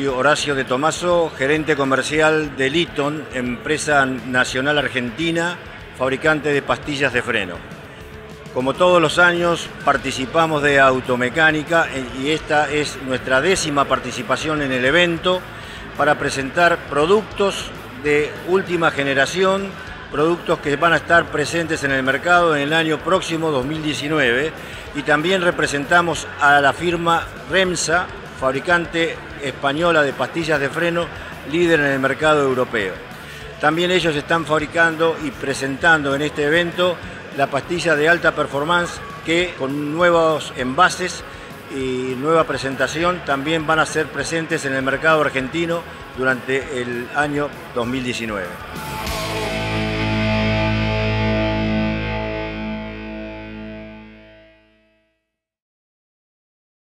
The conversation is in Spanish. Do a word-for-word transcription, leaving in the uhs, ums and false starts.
soy Horacio de Tomaso, gerente comercial de Litton, empresa nacional argentina, fabricante de pastillas de freno. Como todos los años participamos de Automecánica y esta es nuestra décima participación en el evento para presentar productos de última generación, productos que van a estar presentes en el mercado en el año próximo dos mil diecinueve, y también representamos a la firma Remsa, fabricante española de pastillas de freno, líder en el mercado europeo. También ellos están fabricando y presentando en este evento la pastilla de alta performance que con nuevos envases y nueva presentación también van a ser presentes en el mercado argentino durante el año dos mil diecinueve.